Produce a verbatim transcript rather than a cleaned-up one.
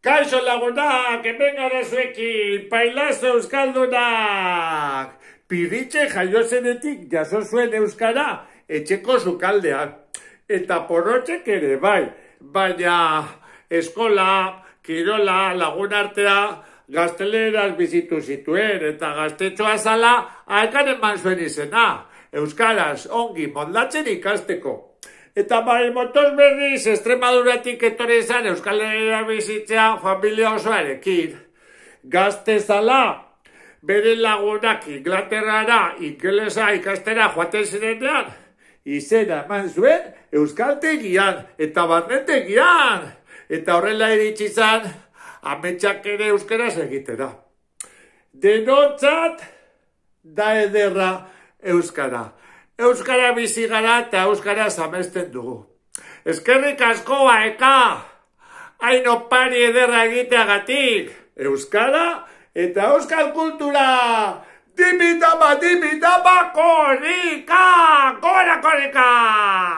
Kaixo lagunak, hemen gara zuekin, pailazo euskaldunak! Piritxe jaio zenetik jaso zuen euskara etxeko sukaldean. Eta porrotxek ere bai, baina eskola, kirola, lagun artea, gazteleraz bizitu zituen eta gaztetxoa zala haekan eman zuen izena. Euskaraz ongi moldatzen ikasteko. Eta bai motos berriz Estremaduratik etorri izan Euskal Herria bizitzea familia osoarekin. Gazte zala, bere lagunak Inglaterrara ingelesa ikastera joaten zirenean, izena eman zuen euskaltegian eta barnetegian. Eta horrela iritsi izan, ametsak ere euskaraz egitera. Denontzat da ederra euskara. Euskara bizi gara eta euskara amesten dugu. Eskerrik asko baeka, hain opari ederra egiteagatik. Euskara eta euskal kultura. Dimitama, dimitama, korrika, gora korrika!